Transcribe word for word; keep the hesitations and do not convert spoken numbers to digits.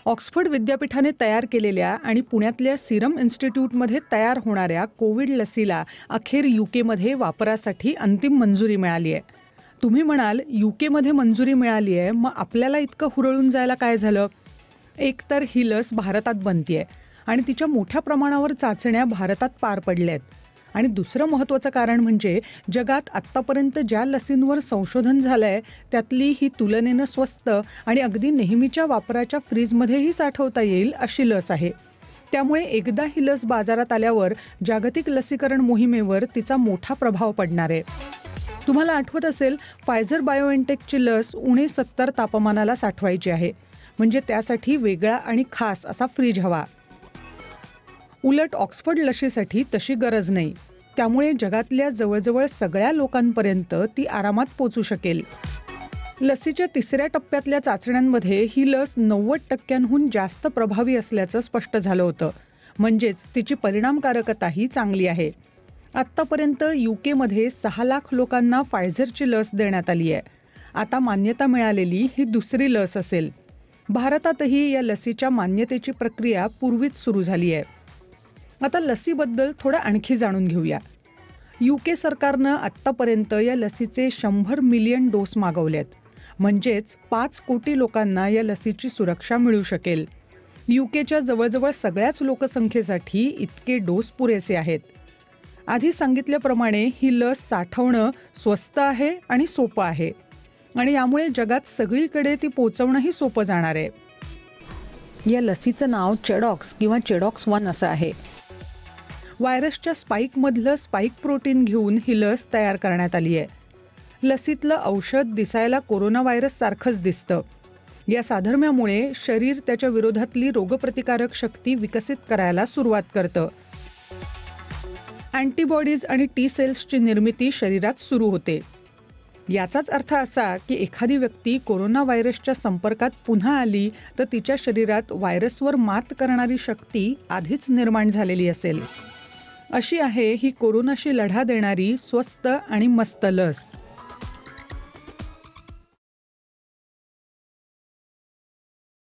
Oxford विद्यापीठाने तयार केलेल्या आणि पुण्यातल्या सिरम इन्स्टिट्यूटमध्ये तयार होणाऱ्या कोविड लसीला अखेर यूकेमध्ये वापरासाठी अंतिम मंजुरी मिळाली आहे. तुम्ही म्हणाल यूकेमध्ये मंजुरी मिळाली आहे, मग आपल्याला इतकं हुरळून जायला काय झालं? एकतर ही लस भारतात बनतीये आणि तिच्या मोठ्या प्रमाणावर चाचण्या भारतात पार पडल्या आहेत. आणि दुसरं महत्त्वाचं कारण म्हणजे जगात आत्तापर्यंत ज्या लसींवर संशोधन झालंय त्यातली ही तुलनेनं स्वस्त आणि अगदी नेहमीच्या वापराच्या फ्रीजमध्येही साठवता येईल अशी लस आहे. त्यामुळे एकदा ही लस बाजारात आल्यावर जागतिक लसीकरण मोहिमेवर तिचा मोठा प्रभाव पडणार आहे. तुम्हाला आठवत असेल, फायझर बायोएनटेकची लस उणे सत्तर तापमानाला साठवायची आहे, म्हणजे त्यासाठी वेगळा आणि खास असा फ्रीज हवा. उलट ऑक्सफर्ड लशीसाठी तशी गरज नाही. त्यामुळे जगातल्या जवळजवळ सगळ्या लोकांपर्यंत ती आरामात पोचू शकेल. लसीच्या तिसऱ्या टप्प्यातल्या चाचण्यांमध्ये ही लस नव्वद टक्क्यांहून जास्त प्रभावी असल्याचं स्पष्ट झालं होतं. म्हणजेच तिची परिणामकारकताही चांगली आहे. आत्तापर्यंत यूकेमध्ये सहा लाख लोकांना फायझरची लस देण्यात आली आहे. आता मान्यता मिळालेली ही दुसरी लस असेल. भारतातही या लसीच्या मान्यतेची प्रक्रिया पूर्वीच सुरू झाली आहे. आता लसीबद्दल थोडं आणखी जाणून घेऊया. यूके सरकारनं आत्तापर्यंत या लसीचे शंभर मिलियन डोस मागवलेत. म्हणजेच पाच कोटी लोकांना या लसीची सुरक्षा मिळू शकेल. यूकेच्या जवळजवळ सगळ्याच लोकसंख्येसाठी इतके डोस पुरेसे आहेत. आधी सांगितल्याप्रमाणे ही लस साठवणं स्वस्त आहे आणि सोपं आहे आणि यामुळे जगात सगळीकडे ती पोचवणंही सोपं जाणार आहे. या लसीचं नाव चेडॉक्स किंवा चेडॉक्स वन असं आहे. व्हायरसच्या स्पाईकमधलं स्पाईक प्रोटीन घेऊन ही लस तयार करण्यात आली आहे. लसीतलं औषध दिसायला कोरोना व्हायरस सारखंच दिसतं. या साधर्म्यामुळे शरीर त्याच्या विरोधातली रोगप्रतिकारक शक्ती विकसित करायला सुरुवात करतं. अँटीबॉडीज आणि टी सेल्सची निर्मिती शरीरात सुरू होते. याचाच अर्थ असा की एखादी व्यक्ती कोरोना व्हायरसच्या संपर्कात पुन्हा आली तर तिच्या शरीरात व्हायरसवर मात करणारी शक्ती आधीच निर्माण झालेली असेल. अशी आहे ही कोरोनाशी लढा देणारी स्वस्त आणि मस्त लस.